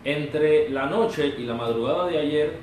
Entre la noche y la madrugada de ayer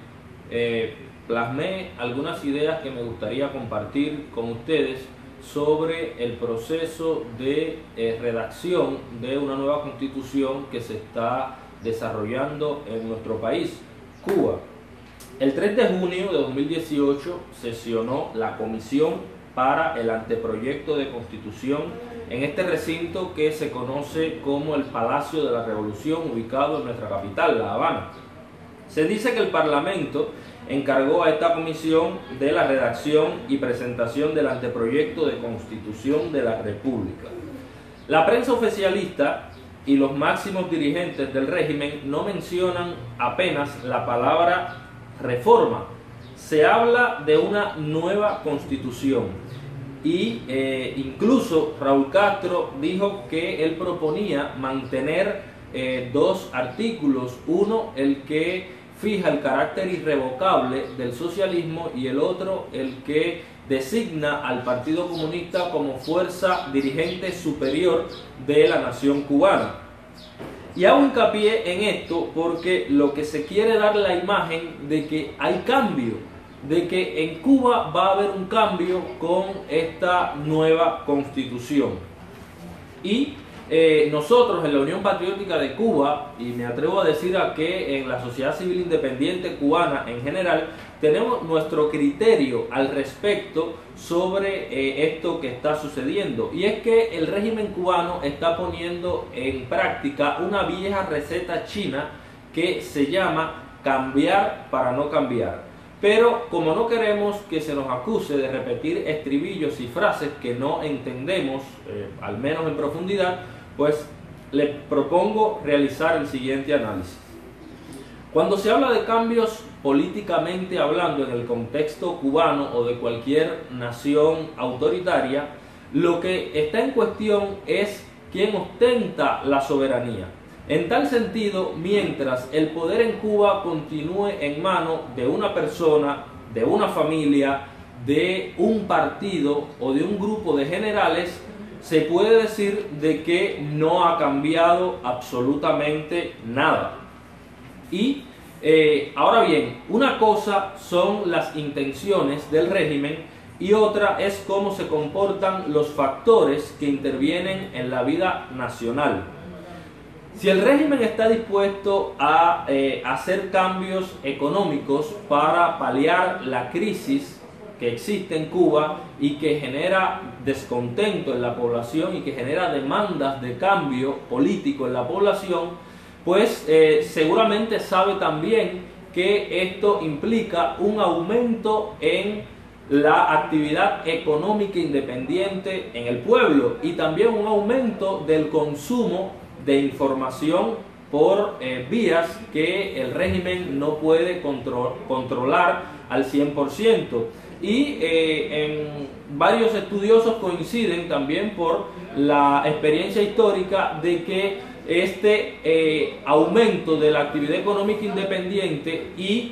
plasmé algunas ideas que me gustaría compartir con ustedes sobre el proceso de redacción de una nueva constitución que se está desarrollando en nuestro país, Cuba. El 3 de junio de 2018 sesionó la comisión para el anteproyecto de constitución en este recinto que se conoce como el Palacio de la Revolución, ubicado en nuestra capital, La Habana. Se dice que el Parlamento encargó a esta comisión de la redacción y presentación del anteproyecto de constitución de la República. La prensa oficialista y los máximos dirigentes del régimen no mencionan apenas la palabra reforma. Se habla de una nueva constitución y incluso Raúl Castro dijo que él proponía mantener dos artículos, uno el que fija el carácter irrevocable del socialismo y el otro el que designa al Partido Comunista como fuerza dirigente superior de la nación cubana. Y hago hincapié en esto porque lo que se quiere dar la imagen de que hay cambio, de que en Cuba va a haber un cambio con esta nueva constitución. Y nosotros en la Unión Patriótica de Cuba, y me atrevo a decir a que en la sociedad civil independiente cubana en general, tenemos nuestro criterio al respecto sobre esto que está sucediendo. Y es que el régimen cubano está poniendo en práctica una vieja receta china que se llama cambiar para no cambiar. Pero como no queremos que se nos acuse de repetir estribillos y frases que no entendemos, al menos en profundidad, pues les propongo realizar el siguiente análisis. Cuando se habla de cambios políticamente hablando en el contexto cubano o de cualquier nación autoritaria, lo que está en cuestión es quién ostenta la soberanía. En tal sentido, mientras el poder en Cuba continúe en manos de una persona, de una familia, de un partido o de un grupo de generales, se puede decir de que no ha cambiado absolutamente nada. Y ahora bien, una cosa son las intenciones del régimen y otra es cómo se comportan los factores que intervienen en la vida nacional. Si el régimen está dispuesto a hacer cambios económicos para paliar la crisis que existe en Cuba y que genera descontento en la población y que genera demandas de cambio político en la población, pues seguramente sabe también que esto implica un aumento en la actividad económica independiente en el pueblo y también un aumento del consumo de información por vías que el régimen no puede controlar al 100%. Y en varios estudiosos coinciden también por la experiencia histórica de que este aumento de la actividad económica independiente y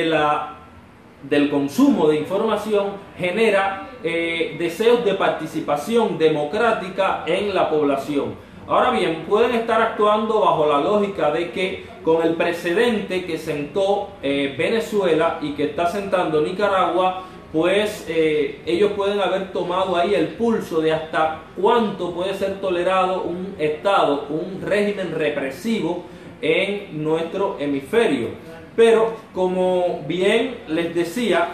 del consumo de información genera deseos de participación democrática en la población. Ahora bien, pueden estar actuando bajo la lógica de que con el precedente que sentó Venezuela y que está sentando Nicaragua, pues ellos pueden haber tomado ahí el pulso de hasta cuánto puede ser tolerado un Estado, un régimen represivo en nuestro hemisferio. Pero como bien les decía,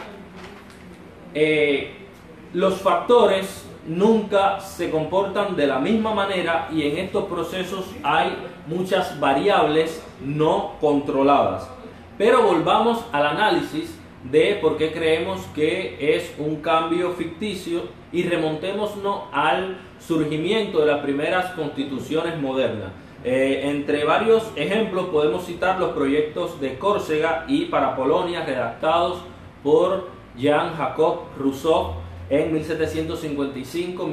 los factores nunca se comportan de la misma manera y en estos procesos hay muchas variables no controladas. Pero volvamos al análisis de por qué creemos que es un cambio ficticio y remontémonos al surgimiento de las primeras constituciones modernas. Entre varios ejemplos podemos citar los proyectos de Córcega y para Polonia redactados por Jean-Jacques Rousseau en 1755,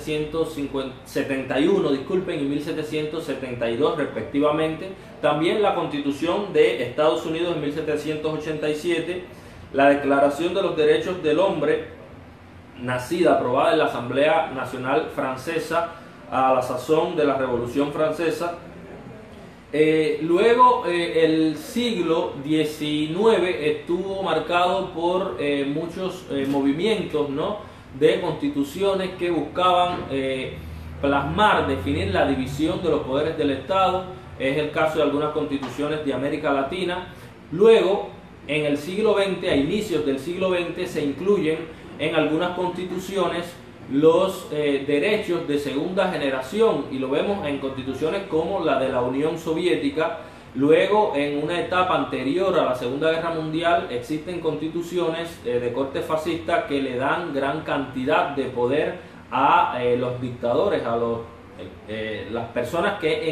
1771, disculpen, y 1772 respectivamente. También la Constitución de Estados Unidos en 1787, la Declaración de los Derechos del Hombre, nacida, aprobada en la Asamblea Nacional Francesa a la sazón de la Revolución Francesa, Luego el siglo XIX estuvo marcado por muchos movimientos, ¿no?, de constituciones que buscaban plasmar, definir la división de los poderes del Estado. Es el caso de algunas constituciones de América Latina. Luego, en el siglo XX, a inicios del siglo XX, se incluyen en algunas constituciones los derechos de segunda generación, y lo vemos en constituciones como la de la Unión Soviética. Luego, en una etapa anterior a la Segunda Guerra Mundial, existen constituciones de corte fascista que le dan gran cantidad de poder a los dictadores, a las personas que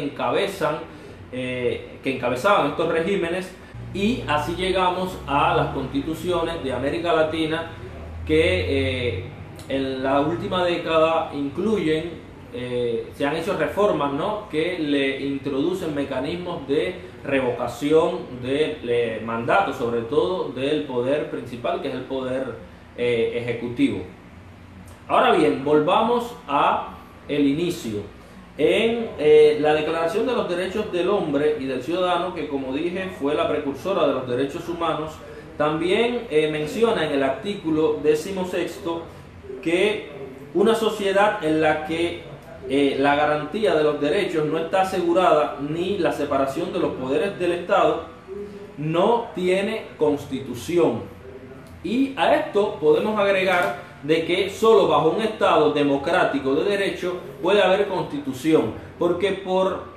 encabezaban estos regímenes. Y así llegamos a las constituciones de América Latina que en la última década incluyen, se han hecho reformas, ¿no?, que le introducen mecanismos de revocación de mandato, sobre todo del poder principal, que es el poder ejecutivo. Ahora bien, volvamos a el inicio. En la Declaración de los Derechos del Hombre y del Ciudadano, que como dije fue la precursora de los derechos humanos, también menciona en el artículo 16 que una sociedad en la que la garantía de los derechos no está asegurada, ni la separación de los poderes del Estado, no tiene constitución. Y a esto podemos agregar de que solo bajo un Estado democrático de derecho puede haber constitución, porque por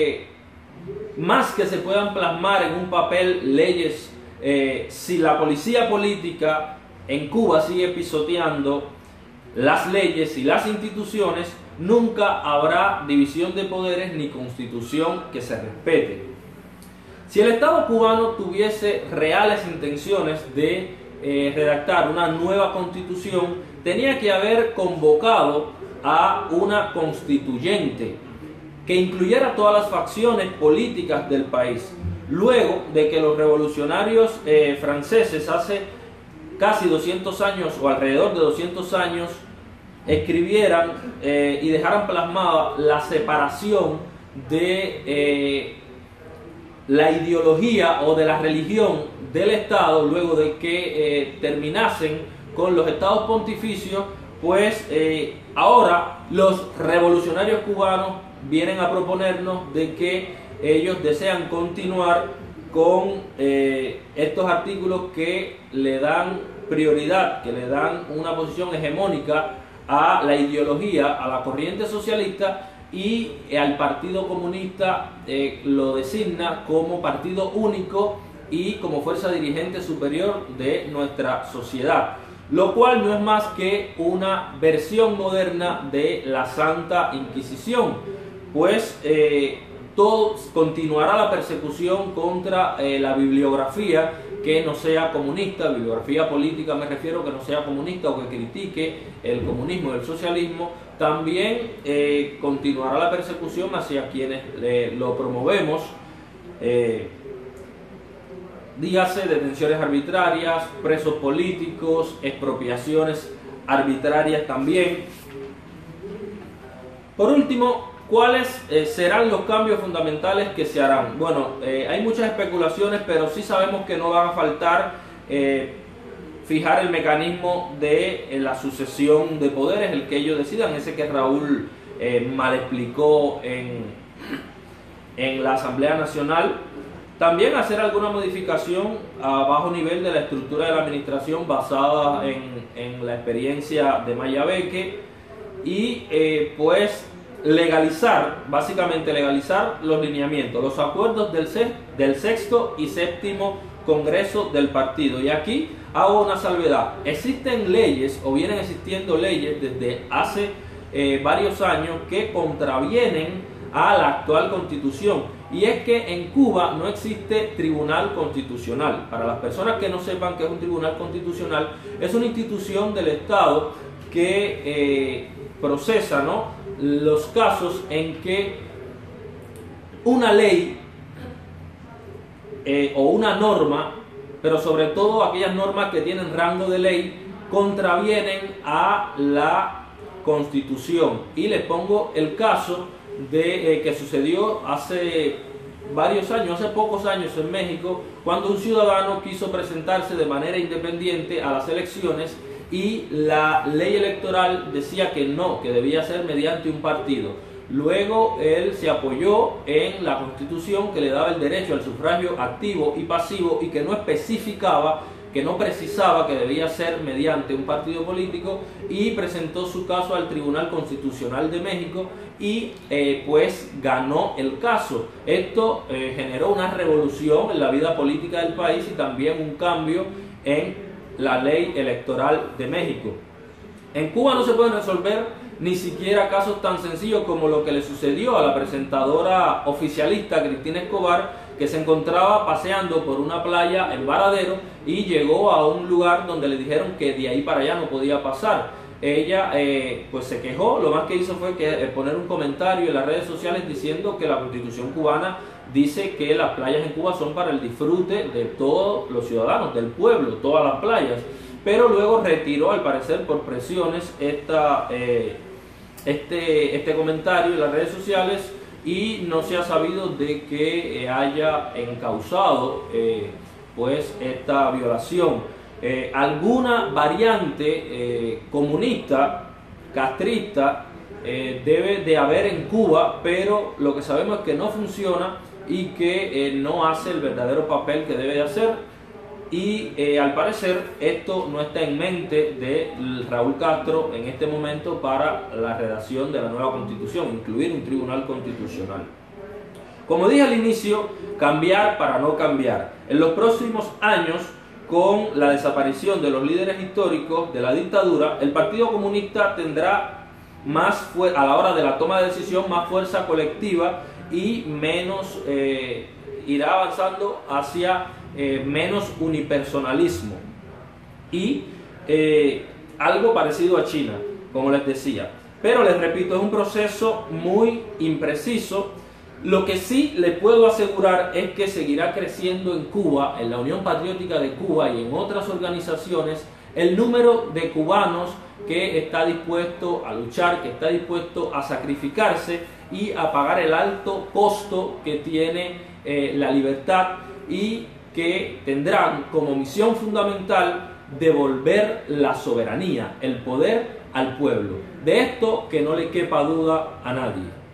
más que se puedan plasmar en un papel leyes, si la policía política en Cuba sigue pisoteando las leyes y las instituciones, nunca habrá división de poderes ni constitución que se respete. Si el Estado cubano tuviese reales intenciones de redactar una nueva constitución, tenía que haber convocado a una constituyente que incluyera todas las facciones políticas del país. Luego de que los revolucionarios franceses hace casi 200 años o alrededor de 200 años escribieran y dejaran plasmada la separación de la ideología o de la religión del Estado, luego de que terminasen con los estados pontificios, pues ahora los revolucionarios cubanos vienen a proponernos de que ellos desean continuar con estos artículos que le dan prioridad, que le dan una posición hegemónica a la ideología, a la corriente socialista, y al Partido Comunista lo designa como partido único y como fuerza dirigente superior de nuestra sociedad, lo cual no es más que una versión moderna de la Santa Inquisición, pues continuará la persecución contra la bibliografía que no sea comunista, bibliografía política me refiero, que no sea comunista o que critique el comunismo y el socialismo. También continuará la persecución hacia quienes lo promovemos, dígase detenciones arbitrarias, presos políticos, expropiaciones arbitrarias también. Por último, ¿cuáles serán los cambios fundamentales que se harán? Bueno, hay muchas especulaciones, pero sí sabemos que no van a faltar fijar el mecanismo de la sucesión de poderes, el que ellos decidan, ese que Raúl mal explicó en la Asamblea Nacional. También hacer alguna modificación a bajo nivel de la estructura de la administración basada en la experiencia de Mayabeque y pues legalizar, básicamente legalizar los lineamientos, los acuerdos del sexto y séptimo Congreso del partido. Y aquí hago una salvedad: existen leyes o vienen existiendo leyes desde hace varios años que contravienen a la actual constitución, y es que en Cuba no existe tribunal constitucional. Para las personas que no sepan qué es un tribunal constitucional, es una institución del Estado que procesa, ¿no?, los casos en que una ley o una norma, pero sobre todo aquellas normas que tienen rango de ley, contravienen a la Constitución. Y les pongo el caso de que sucedió hace varios años, hace pocos años en México, cuando un ciudadano quiso presentarse de manera independiente a las elecciones y la ley electoral decía que no, que debía ser mediante un partido. Luego él se apoyó en la Constitución que le daba el derecho al sufragio activo y pasivo y que no especificaba, que no precisaba que debía ser mediante un partido político, y presentó su caso al Tribunal Constitucional de México y pues ganó el caso. Esto generó una revolución en la vida política del país y también un cambio en la ley electoral de México. En Cuba no se pueden resolver ni siquiera casos tan sencillos como lo que le sucedió a la presentadora oficialista Cristina Escobar, que se encontraba paseando por una playa en Varadero y llegó a un lugar donde le dijeron que de ahí para allá no podía pasar. Ella pues se quejó, lo más que hizo fue poner un comentario en las redes sociales diciendo que la Constitución cubana dice que las playas en Cuba son para el disfrute de todos los ciudadanos, del pueblo, todas las playas, pero luego retiró, al parecer por presiones, este comentario en las redes sociales, y no se ha sabido de que haya encausado pues esta violación. Alguna variante comunista, castrista, debe de haber en Cuba, pero lo que sabemos es que no funciona y que no hace el verdadero papel que debe de hacer. Y al parecer esto no está en mente de Raúl Castro en este momento para la redacción de la nueva Constitución, incluir un tribunal constitucional. Como dije al inicio, cambiar para no cambiar. En los próximos años, con la desaparición de los líderes históricos de la dictadura, el Partido Comunista tendrá a la hora de la toma de decisión más fuerza colectiva y menos irá avanzando hacia menos unipersonalismo y algo parecido a China, como les decía. Pero les repito, es un proceso muy impreciso. Lo que sí les puedo asegurar es que seguirá creciendo en Cuba, en la Unión Patriótica de Cuba y en otras organizaciones, el número de cubanos que está dispuesto a luchar, que está dispuesto a sacrificarse y a pagar el alto costo que tiene la libertad, y que tendrán como misión fundamental devolver la soberanía, el poder al pueblo. De esto que no le quepa duda a nadie.